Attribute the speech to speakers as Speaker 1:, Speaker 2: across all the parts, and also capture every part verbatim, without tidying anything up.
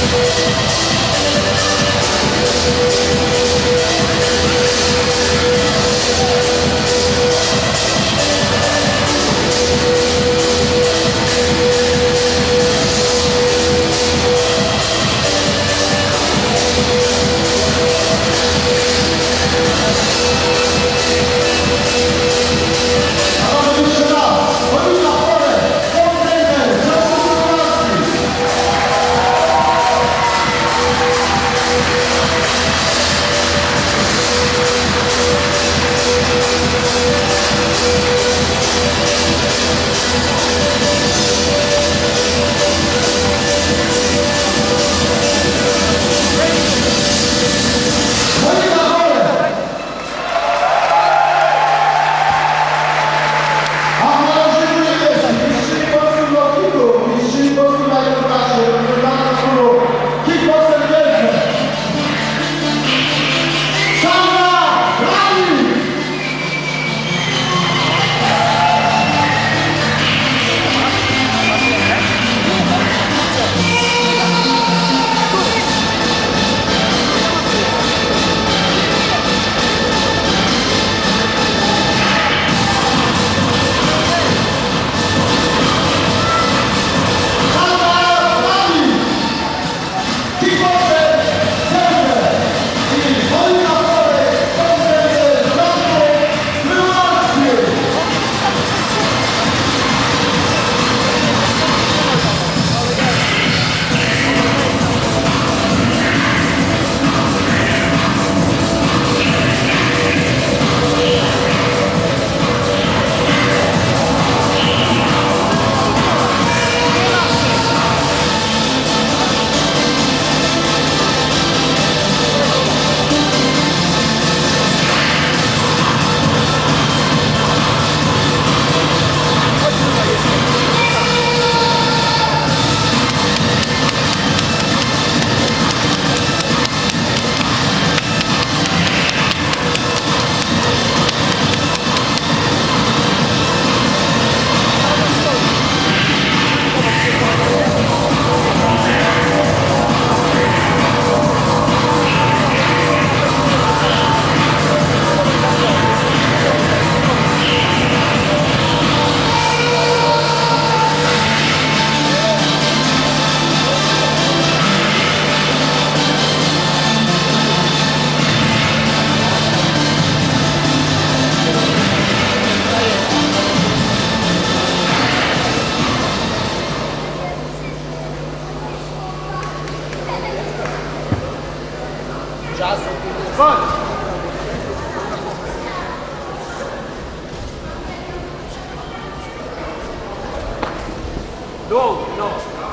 Speaker 1: Dół, no.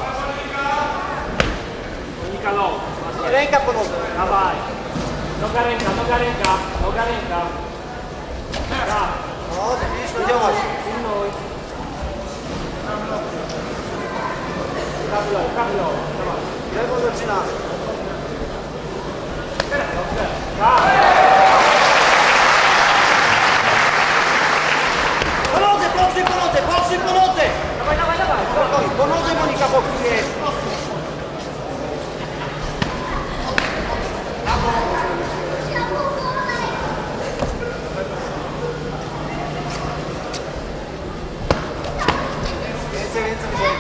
Speaker 1: Monika, no.
Speaker 2: Ręka po nodze.
Speaker 1: Dawaj. Noga, ręka, noga, ręka. Noga, ręka. Tak.
Speaker 2: No, widzisz, działać.
Speaker 1: Pilnuj. Prawy low, prawy low. Dawaj.
Speaker 2: Lewo zaczynasz.
Speaker 1: Dobrze. Tak.
Speaker 2: Po nodze, boksy po nodze, boksy po nodze.
Speaker 1: Dawaj, dawaj, dawaj.
Speaker 2: Po nodze Monika boksuje. Więcej, więcej, więcej.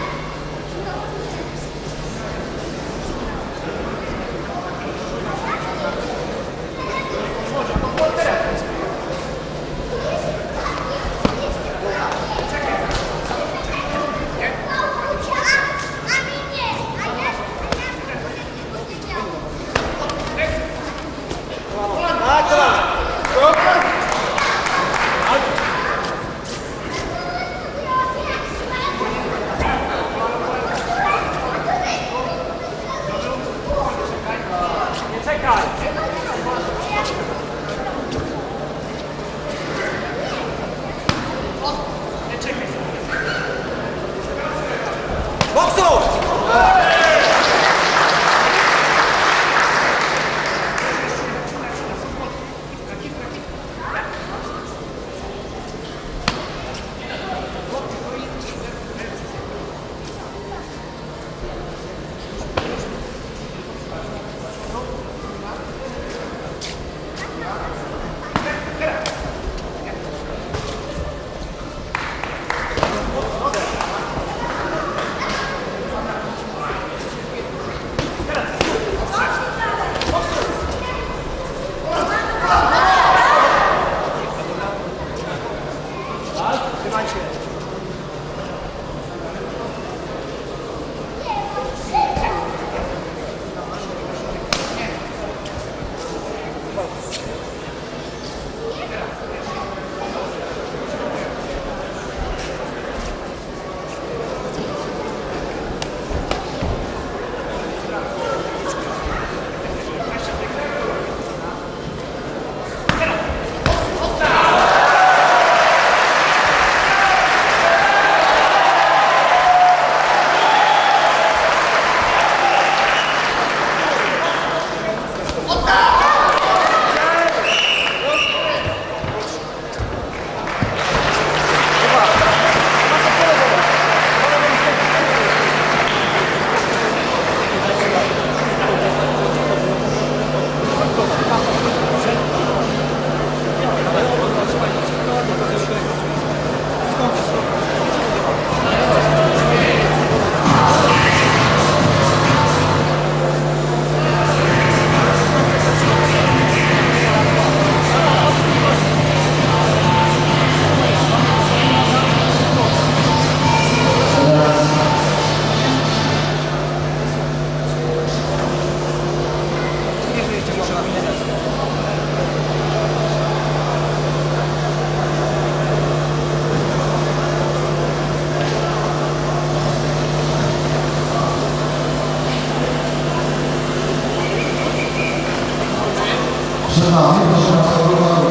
Speaker 3: Przed nami osiemnasta runda.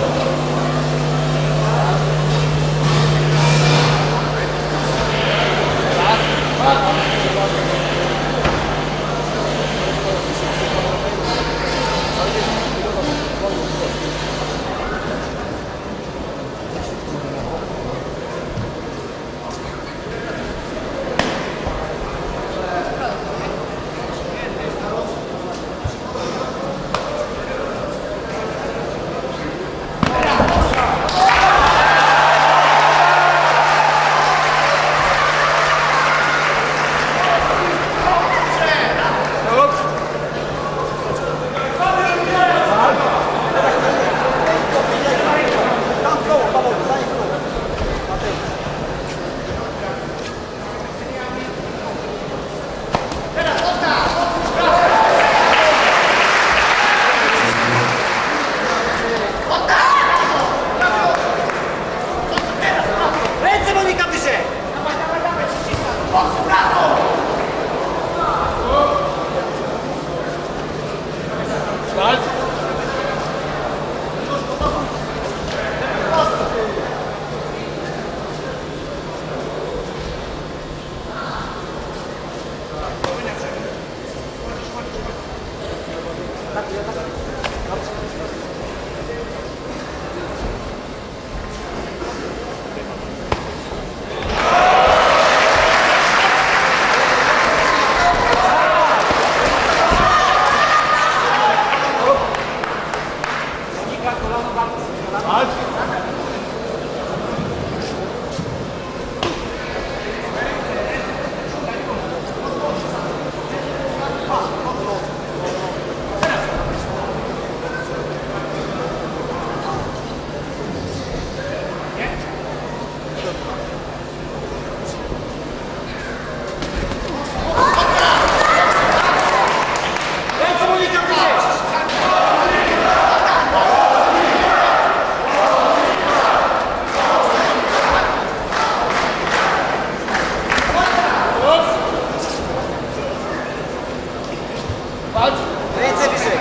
Speaker 2: Ręce wyżej.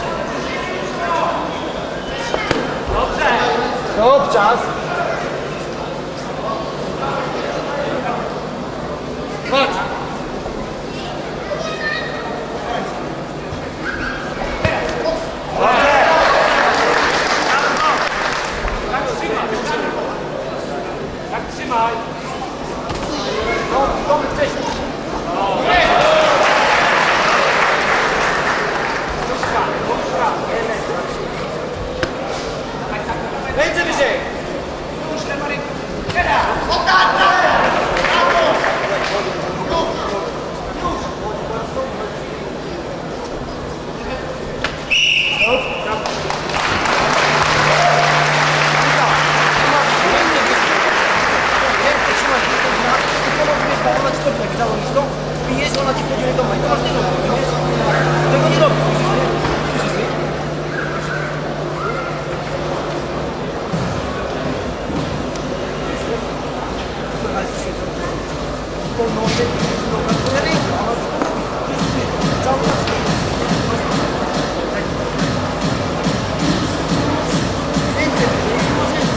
Speaker 1: Dobrze.
Speaker 2: Stop, czas.
Speaker 1: Chodź. Tak trzymaj.
Speaker 2: No, to wcześniej. Ręce wyżej. Pijesz, ona ci wchodzi do domu i to masz nie robić, rozumiesz? Tego nie robisz, słyszysz mnie? Cały czas. Ręce wyżej, ręce.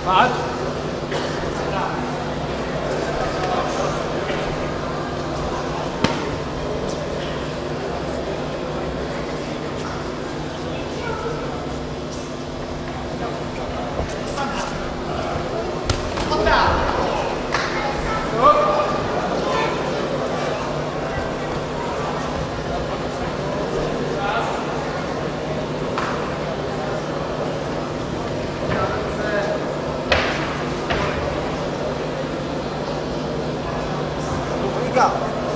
Speaker 1: Patrz.
Speaker 2: Liga.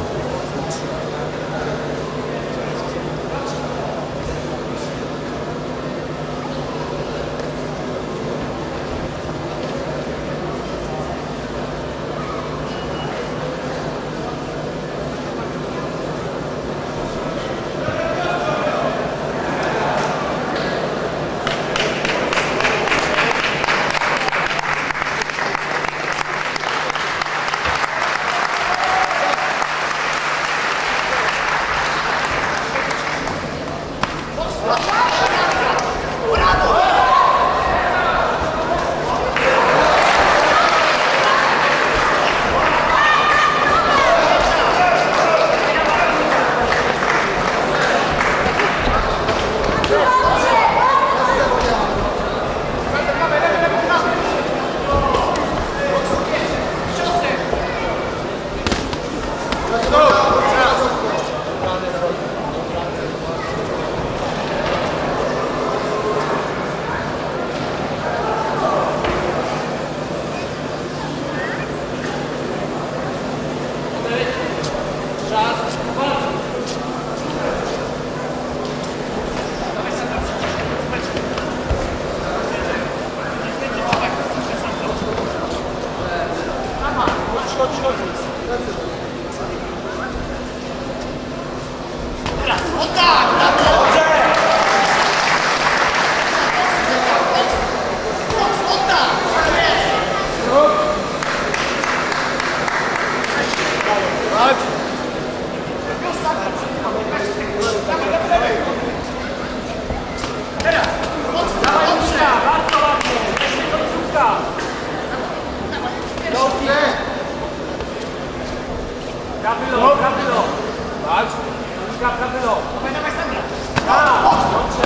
Speaker 2: Kapilo, kapilo. Patrz. Kapilo. Dawaj, dawaj, Sandra. Tak, dobrze.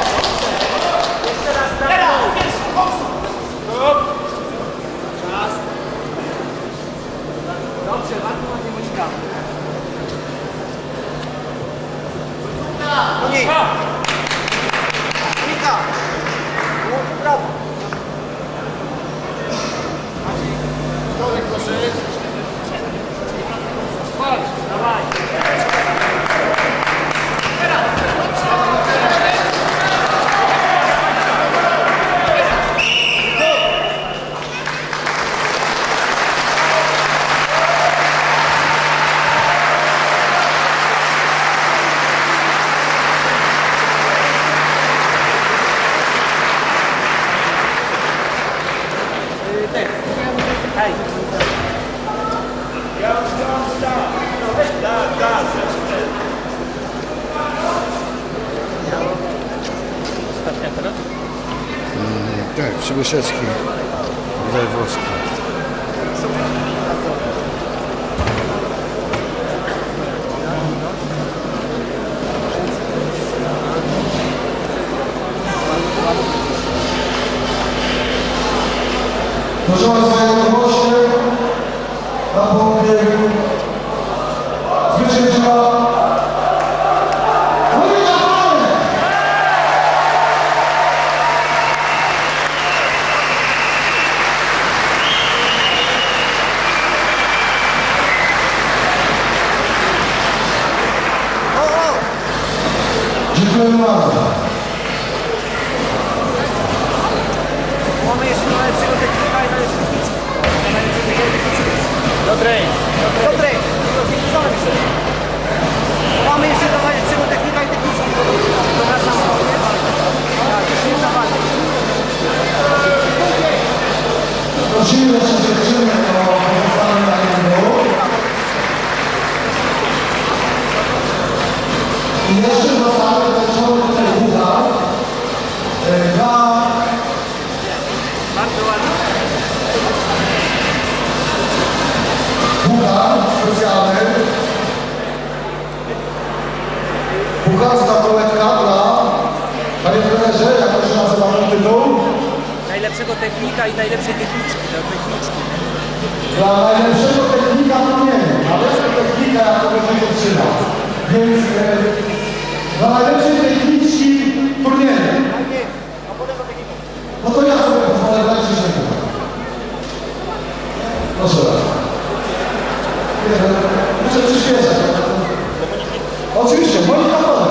Speaker 2: Jeszcze raz kapilo. Stop. Czas. Dobrze, bardzo ładnie Monika. Monika. Monika. Brawo.
Speaker 1: Chodź, dawaj.
Speaker 2: Hej.
Speaker 3: Tak, Przybyszewski, Wojewódzki. Proszę Państwa, jako goście na punkcie zwycięża Monika Franek. Dziękuję bardzo.
Speaker 2: Mamy jeszcze najlepszego technika i najlepszego technika.
Speaker 1: Dobrej.
Speaker 2: Dobrej. Mamy jeszcze najlepszego technika i techniczki. To na sam tak, jeszcze jedna walka.
Speaker 3: Prosimy jeszcze dziewczyny o pozostanie na ringu. I jeszcze zostały wieczory tutaj uda. Dwa
Speaker 2: Bardzo ładnie. technika i najlepszej techniczki, do techniczki.
Speaker 3: Dla najlepszego technika turnieju, najlepsza technika ja to będzie trzymał. Więc e, dla najlepszej techniczki turnieju.
Speaker 2: A potem za techniką.
Speaker 3: No to ja sobie pozwolę dać życzenia. Proszę bardzo. Nie, no, muszę przyspieszać. Oczywiście, Monika Fala.